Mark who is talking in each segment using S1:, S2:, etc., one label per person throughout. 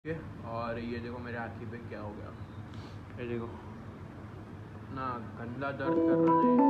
S1: और ये देखो मेरे आँखी पे क्या हो गया, ये देखो ना गंदा दर्द कर रहा है।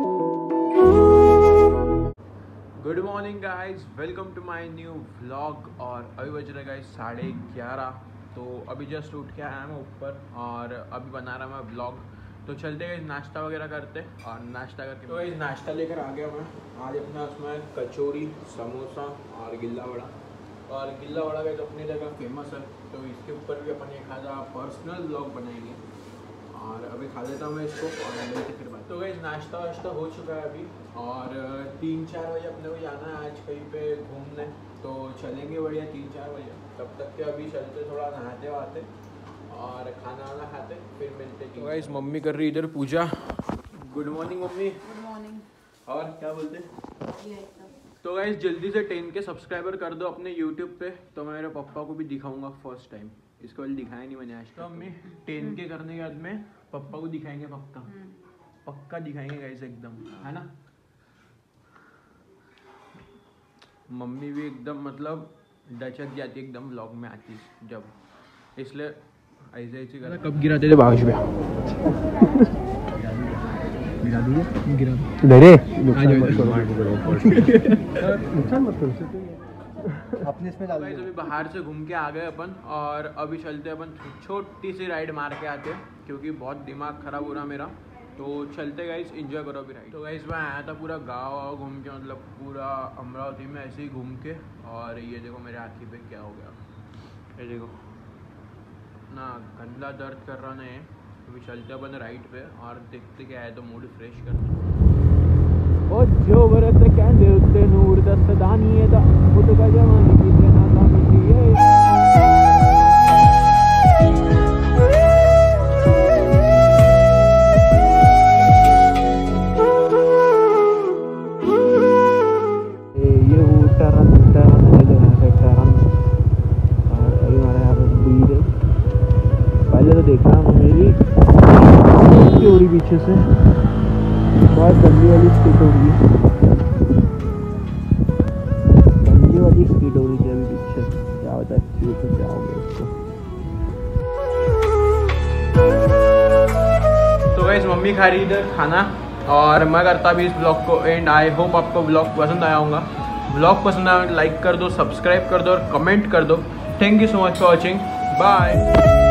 S1: Good morning guys, welcome to my new vlog. और अभी बज रहे गाइस 11:30। तो अभी जस्ट उठ के आया मैं ऊपर और अभी बना रहा मैं व्लॉग। तो चलते गए नाश्ता वगैरह करते और नाश्ता करके तो गाइस नाश्ता लेकर आ गया मैं आज अपना। उसमें कचौड़ी, समोसा और गिल्ला वड़ा। और गिल्ला वड़ा का तो अपनी जगह फेमस है, तो इसके ऊपर भी अपन एक आधा पर्सनल व्लॉग बनाएंगे। और अभी खा लेता हूँ मैं इसको और मिलते फिर बात। तो गाइस नाश्ता वाश्ता हो चुका है अभी और 3-4 बजे अपने को जाना है आज कहीं पे घूमने। तो चलेंगे बढ़िया 3-4 बजे। तब तक के अभी चलते, थोड़ा नहाते वहाते और खाना वाना खाते फिर मिलते। तो गाइस मम्मी कर रही इधर पूजा। Good morning mummy.
S2: Good morning.
S1: और क्या बोलते? तो गाइस जल्दी से 10 के सब्सक्राइबर कर दो अपने यूट्यूब पे, तो मैं मेरे पापा को भी दिखाऊंगा फर्स्ट टाइम। इसको पहले दिखाया नहीं मैंने आज तक। तो मम्मी 10 के करने के बाद में पापा को दिखाएंगे, पक्का पक्का दिखाएंगे गाइस एकदम, है ना। मम्मी भी एकदम मतलब डचक जाती है एकदम व्लॉग में आती जब, इसलिए ऐसे ऐसे कर। कब गिराते थे बारिश में? गिरा
S3: अपने इसमें डाल
S1: अभी बाहर से घूम के आ गए अपन और अभी चलते अपन छोटी सी राइड मार के आते हैं क्योंकि बहुत दिमाग खराब हो रहा मेरा। तो चलते गाइस, एंजॉय करो अभी राइड। तो गाइस मैं आया था पूरा गाँव घूम के, मतलब पूरा अमरावती में ऐसे ही घूम के। और ये देखो मेरे आँखी पे क्या हो गया, ये देखो ना गंदा दर्द कर रहा है। अभी चलते अपन राइड पे और देखते क्या है, तो मूड फ्रेश करते। ओ जो बरस कहंदे उत्ते नूर दस दानिए दा खुद का जवानी की ना कामिती है। ये वो टरन ले लेना है टरन। और अभी हमारे यहाँ पे बीर है। पहले तो देखना मेरी हो रही पीछे से, बहुत गंदी वाली स्पीड हो रही है, गंदी वाली स्पीड हो रही है अभी पीछे। क्या होता है अच्छी तो क्या हो गया इसको। तो गाइस मम्मी खा रही इधर खाना और मैं करता भी इस ब्लॉग को एंड। आई होप आपको ब्लॉग पसंद आया होगा। ब्लॉग पसंद आया लाइक कर दो, सब्सक्राइब कर दो और कमेंट कर दो। Thank you so much for watching, bye.